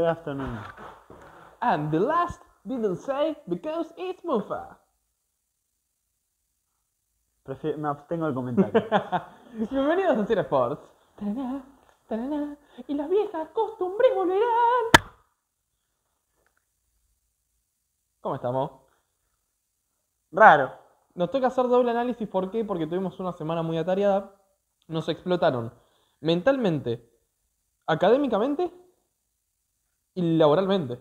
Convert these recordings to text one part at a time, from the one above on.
afternoon. And the last didn't say because it's Mufa. Me abstengo del comentario. Bienvenidos a Cine Sports. Taraná, taraná, y las viejas costumbres volverán. ¿Cómo estamos? Raro. Nos toca hacer doble análisis. ¿Por qué? Porque tuvimos una semana muy atareada. Nos explotaron mentalmente, académicamente y laboralmente.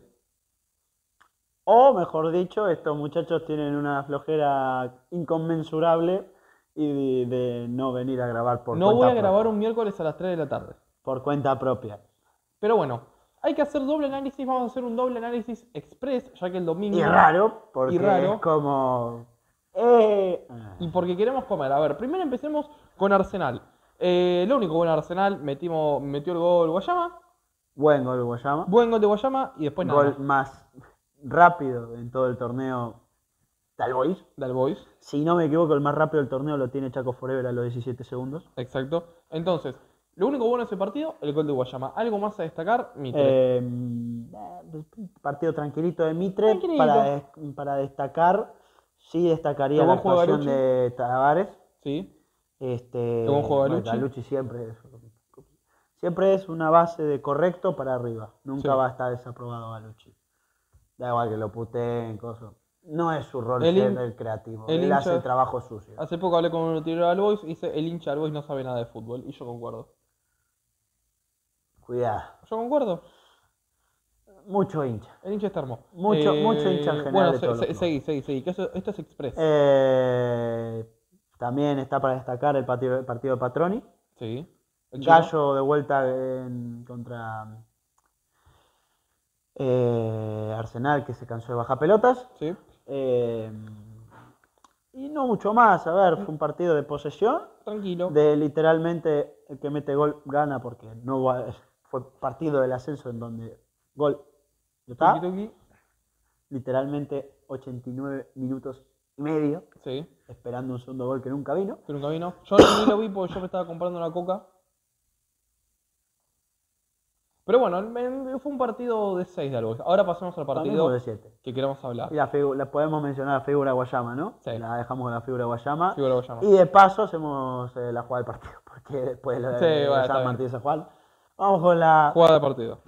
O mejor dicho, estos muchachos tienen una flojera inconmensurable y de no venir a grabar por No cuenta voy a propia. grabar un miércoles a las 3 de la tarde. Por cuenta propia. Pero bueno, hay que hacer doble análisis. Vamos a hacer un doble análisis express, ya que el domingo... Y raro, porque Y raro. es como... Y porque queremos comer. A ver, primero empecemos con Arsenal. Lo único bueno de Arsenal, metió el gol Guayama. Buen gol Guayama. Buen gol de Guayama y después nada Gol más rápido en todo el torneo Tal Boys. Del Boys. Si no me equivoco, el más rápido del torneo lo tiene Chaco Forever a los 17 segundos. Exacto. Entonces, lo único bueno de ese partido, el gol de Guayama. ¿Algo más a destacar? Mitre. Partido tranquilito de Mitre. Tranquilito. Para destacar, sí destacaría ¿Qué la buen juego actuación Galucci? de Tavares. Sí. Qué buen juego Galucci. Galucci siempre es una base de correcto para arriba. Nunca Sí. va a estar desaprobado Galucci. Da igual que lo puteen, cosas. No es su rol El ser hin- el creativo. el Él hace hincha- el trabajo sucio. Hace poco hablé con un tirero del Boys y dice, el hincha del Boys no sabe nada de fútbol. Y yo concuerdo. Cuidado. Yo concuerdo. Mucho hincha. El hincha está hermoso. Mucho hincha en general Bueno, de todos los clubes. seguí. Que esto es express. También está para destacar el partido de Patroni. Sí. El Gallo de vuelta contra Arsenal, que se cansó de bajar pelotas. Sí. Y no mucho más. A ver, fue un partido de posesión. Tranquilo. De literalmente el que mete gol gana, porque fue partido del ascenso en donde gol está. Tuki, tuki. Literalmente 89 minutos y medio Sí. esperando un segundo gol que nunca vino. Que nunca vino. Yo ni lo vi porque yo me estaba comprando una coca. Pero bueno, fue un partido de 6 de algo. Ahora pasamos al Para mí partido fue de 7. que queremos hablar. Y la podemos mencionar la figura Guayama, ¿no? Sí. La dejamos con la figura Guayama. Figura Guayama. Y de paso hacemos la jugada del partido, porque después lo Sí, bueno, está San bien. Martín San Juan. Vamos con la... Jugada de partido.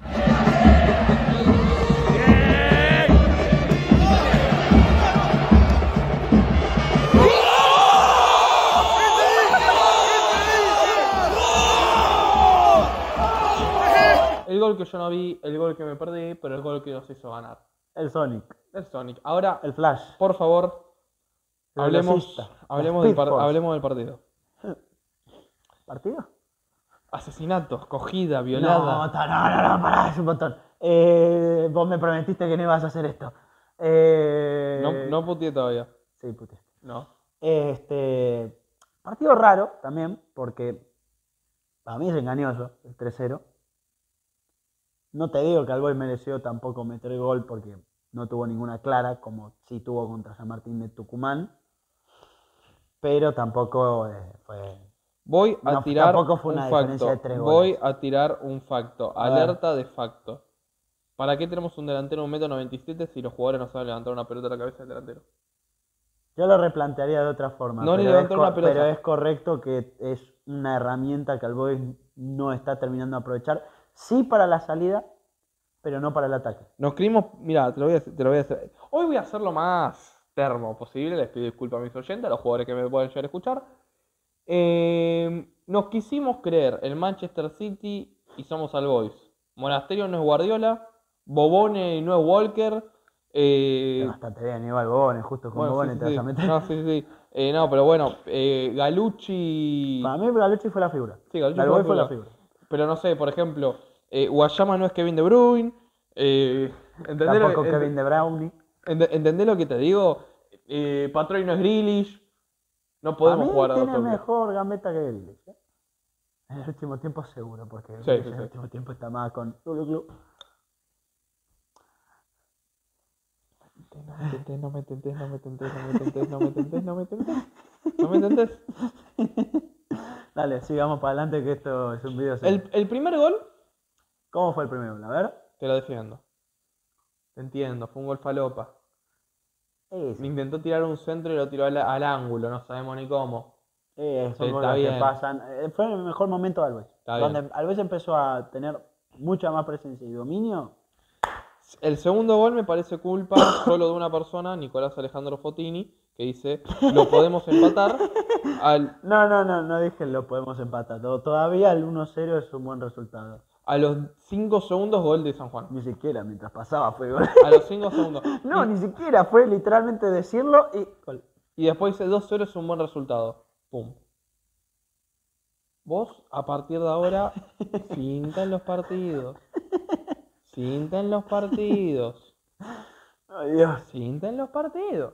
El gol que yo no vi, el gol que me perdí, pero el gol que nos hizo ganar. El Sonic, El Sonic. Ahora, el Flash. por favor, El hablemos velocista, del Speed Force. hablemos del partido. ¿Partido? Asesinatos, cogida, violada. No, pará, es un montón. Vos me prometiste que no ibas a hacer esto. No puteé todavía. Sí, puté. No. Partido raro también, porque para mí es engañoso el 3-0. No te digo que Alboy mereció tampoco meter gol porque no tuvo ninguna clara, como sí tuvo contra San Martín de Tucumán. Pero tampoco tampoco fue una diferencia de 3 goles. Voy a tirar un facto. A ver. Alerta de facto. ¿Para qué tenemos un delantero de 1,97 m si los jugadores no saben levantar una pelota a la cabeza del delantero? Yo lo replantearía de otra forma. No, ni pero, levantar una pelota. pero es correcto que es una herramienta que Alboy no está terminando de aprovechar. Sí para la salida, pero no para el ataque. Nos creímos, mira, te lo voy a hacer. Hoy voy a hacer lo más termo posible. Les pido disculpas a mis oyentes, a los jugadores que me pueden llegar a escuchar. Nos quisimos creer el Manchester City y somos All Boys. Monasterio no es Guardiola, Bobone no es Walker. Bastante bien, igual Bobone, justo con Bueno, Bobone sí, te sí, vas a meter. No, sí. No, pero bueno, Galucci. Para mí Galucci fue la figura. Sí, Galucci Alboy fue fue la la figura. Pero no sé, por ejemplo, Guayama no es Kevin De Bruyne. ¿Entendés Tampoco Kevin De Bruyne. ¿Entendés lo que te digo? Patrón no es Grealish. No podemos Para mí jugar a tiene dos toques. mejor gambeta que Grealish. En el último tiempo seguro, porque Sí, Grealish sí, en sí. el último tiempo está más con Club. No me intentes. Dale, sigamos para adelante que esto es un video serio. El primer gol, ¿Cómo fue el primer gol? A ver. te la defiendo. Te entiendo, fue un gol falopa. Me Sí. intentó tirar un centro y lo tiró al ángulo, no sabemos ni cómo. Son Está cosas que bien, pasan. Fue el mejor momento de Alves. está Donde bien. Alves empezó a tener mucha más presencia y dominio. El segundo gol me parece culpa solo de una persona, Nicolás Alejandro Fotini, que dice, lo podemos empatar No dije lo podemos empatar. Todavía el 1-0 es un buen resultado. a los 5 segundos gol de San Juan. Ni siquiera mientras pasaba fue gol. A los 5 segundos. No, ni siquiera fue literalmente decirlo y gol. Y después dice 2-0 es un buen resultado. Pum. Vos, a partir de ahora, cinta en los partidos. Cinta en los partidos. Ay, Dios. Cinta en los partidos.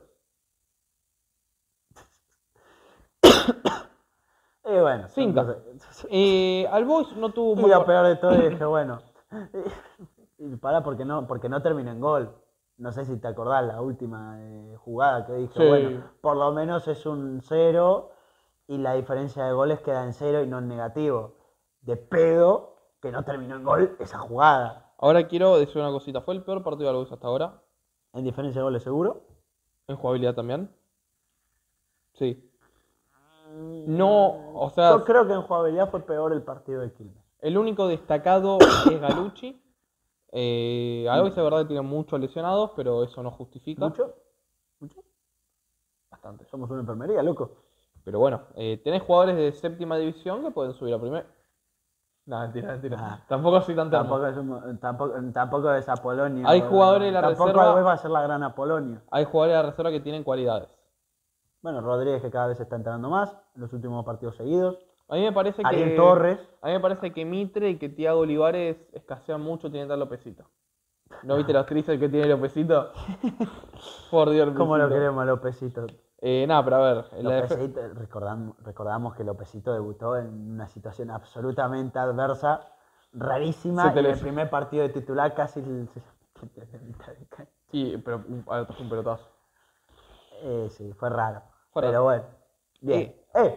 Y bueno, son Cinta. cosas- Al Boys no tuvo un Y buen lo peor de todo es que bueno. Y pará porque no termina en gol. No sé si te acordás la última jugada que dije. Sí. Bueno, por lo menos es un 0 y la diferencia de goles queda en 0 y no en negativo. De pedo que no terminó en gol esa jugada. Ahora quiero decir una cosita. ¿Fue el peor partido del Boys hasta ahora? En diferencia de goles seguro. ¿En jugabilidad también? Sí. No, o sea, Yo creo que en jugabilidad fue peor el partido de Quilmes. el único destacado es Galucci. Always es verdad que tiene muchos lesionados, pero eso no justifica. ¿Mucho? ¿Mucho? Bastante. Somos una enfermería, loco. Pero bueno, tenés jugadores de séptima división que pueden subir a primera. No, mentira. Ah. Tampoco soy tan termo. Tampoco es Apolonio. Hay jugadores de la tampoco reserva- Alves va a ser la gran Apolonio. Hay jugadores de la reserva que tienen cualidades. Bueno, Rodríguez que cada vez se está entrando más en los últimos partidos seguidos. A mí me parece Ariel que Torres. A mí me parece que Mitre y que Thiago Olivares escasean mucho, tienen tal Lopecito. ¿No viste los trizos que tiene Lopecito? Por Dios, ¿Cómo lo Lopecito. queremos a Lopecito? Nada, pero a ver, en la Lopecito, recordamos que Lopecito debutó en una situación absolutamente adversa, rarísima, Se te y en el lesionó. primer partido de titular casi... Sí, pero atrás un pelotazo. Sí, fue raro. Fue Pero raro. bueno, bien.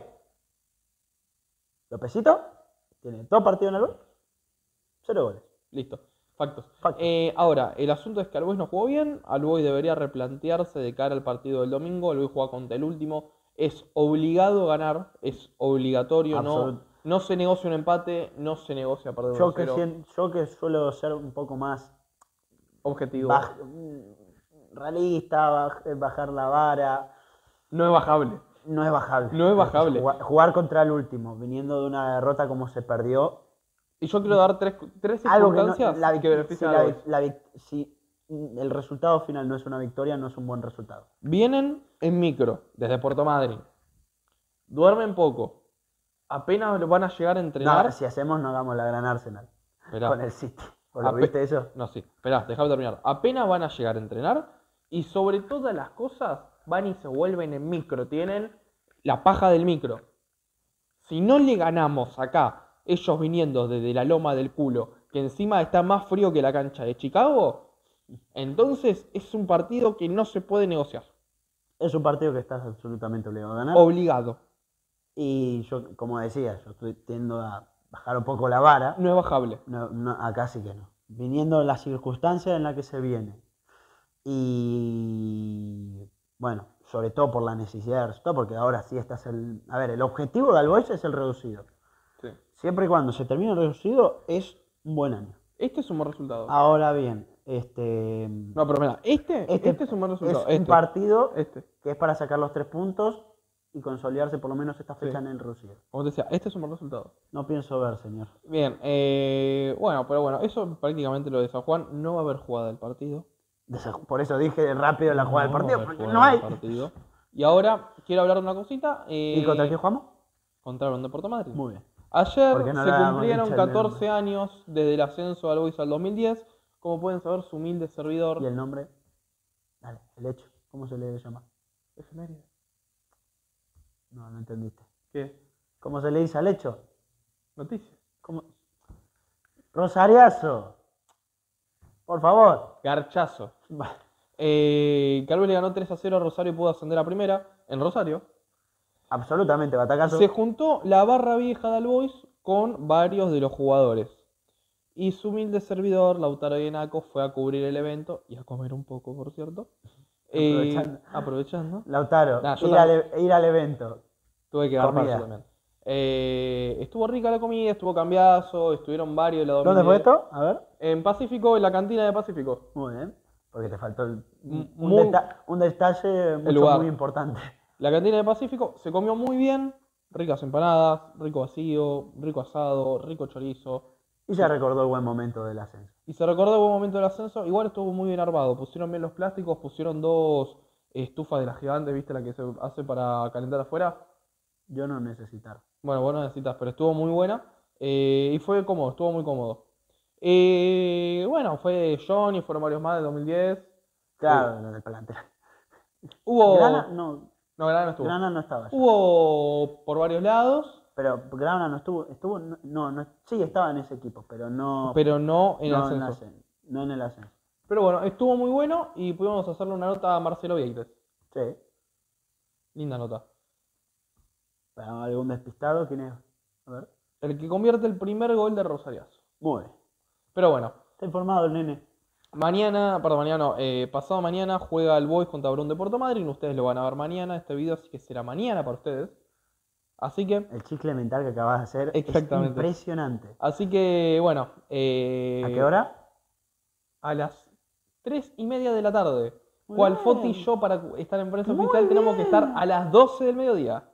Lopecito tiene 2 partidos en el gol, 0 goles. Listo, factos. Factos. Ahora, el asunto es que Albois no jugó bien. Albois debería replantearse de cara al partido del domingo. Albois juega contra el último. Es obligado ganar, es obligatorio. No se negocia un empate, no se negocia perder Yo 1-0. yo que suelo ser un poco más Objetivo. realista, bajar la vara, No es bajable. no es bajable. No es bajable. Jugar contra el último, viniendo de una derrota como se perdió. Y yo quiero dar tres Algo que no, circunstancias que benefician si, a Albois. si el resultado final no es una victoria, no es un buen resultado. Vienen en micro, desde Puerto Madryn. Duermen poco. Apenas van a llegar a entrenar. No, si hacemos, no hagamos la gran Arsenal Esperá. con el City. ¿O lo Ape- viste eso? No, sí. Esperá, déjame terminar. Apenas van a llegar a entrenar y sobre todas las cosas van y se vuelven en micro. Tienen la paja del micro. Si no le ganamos acá, ellos viniendo desde la loma del culo, que encima está más frío que la cancha de Chicago, entonces es un partido que no se puede negociar. Es un partido que estás absolutamente obligado a ganar. Obligado. Y yo, como decía, yo tiendo a bajar un poco la vara. No es bajable. Acá sí que no. Viniendo de las circunstancias en las que se viene. Y bueno, sobre todo por la necesidad de resultado, porque ahora sí estás A ver, el objetivo de Albois es el reducido. Sí. Siempre y cuando se termine el reducido, es un buen año. Este es un buen resultado. Ahora bien, No, pero mira, este es un buen resultado. es un partido Este. que es para sacar los 3 puntos y consolidarse por lo menos esta fecha Sí. en el reducido. Como te decía, este es un buen resultado. No pienso ver, señor. Bien, bueno, pero bueno, eso prácticamente lo de San Juan. No va a haber jugada del partido. Por eso dije rápido la jugada del No va a partido, haber porque jugada no hay. del partido. Y ahora quiero hablar de una cosita. ¿Y contra quién jugamos? Contra el Bando Puerto Madryn. Muy bien. Ayer ¿Por qué no se le habíamos cumplieron dicho el 14 años desde el ascenso al Boys al 2010. Como pueden saber, su humilde servidor. ¿Y el nombre? Dale, el hecho. ¿Cómo se le llama? Efeméride. No entendiste. ¿Qué? ¿Cómo se le dice al hecho? Noticias. ¿Cómo? Rosariazo. Por favor. Garchazo. Que Alves le ganó 3-0 a Rosario y pudo ascender a primera en Rosario. Absolutamente, batacazo. Se juntó la barra vieja de Albois con varios de los jugadores. Y su humilde servidor, Lautaro Ienaco, fue a cubrir el evento y a comer un poco, por cierto. Aprovechando. Lautaro, Nah, yo ir al evento. tuve que garpar yo Comida. también. Estuvo rica la comida, estuvo cambiazo, estuvieron varios de la ¿Dónde fue 2010. esto? A ver. En Pacífico, en la cantina de Pacífico. Muy bien. Porque te faltó Muy- un detalle lugar. muy importante. La cantina de Pacífico se comió muy bien, ricas empanadas, rico vacío, rico asado, rico chorizo. Y ya recordó el buen momento del ascenso. Y se recordó el buen momento del ascenso, igual estuvo muy bien armado. Pusieron bien los plásticos, pusieron 2 estufas de las gigantes, ¿viste? La que se hace para calentar afuera. Yo no necesitar. Bueno, vos no necesitas, pero estuvo muy buena. Y fue cómodo, estuvo muy cómodo. Bueno, fue Johnny, fueron varios más del 2010. Claro, lo del plantel. Hubo. Grana no. No, Grana no estuvo. Grana no estaba. Hubo por varios lados, Pero Grana no estuvo, sí estaba en ese equipo, pero no, pero no en no ascenso. no en el ascenso. Pero bueno, estuvo muy bueno y pudimos hacerle una nota a Marcelo Vieites. Sí. Linda nota. ¿Para algún despistado? ¿Quién es? A ver. El que convierte el primer gol de Rosariazo. Muy bien. Pero bueno, Está informado el nene. pasado mañana juega el Boys contra Brown de Puerto Madryn. Ustedes lo van a ver mañana este video, así que será mañana para ustedes. Así que, El chicle mental que acabas de hacer Exactamente. es impresionante. así que bueno. ¿A qué hora? A las 3:30 de la tarde. Muy Cual bien. Foti y yo para estar en prensa Muy oficial tenemos que estar bien. a las 12 del mediodía.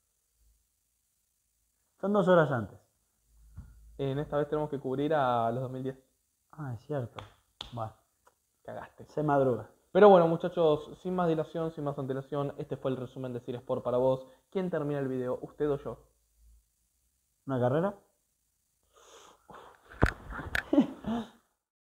Son 2 horas antes. En esta vez tenemos que cubrir a los 2010. Ah, es cierto. Bueno, Cagaste. se madruga. Pero bueno, muchachos, sin más dilación, sin más antelación, este fue el resumen de Sir Sport para vos. ¿Quién termina el video? ¿Usted o yo? ¿Una carrera?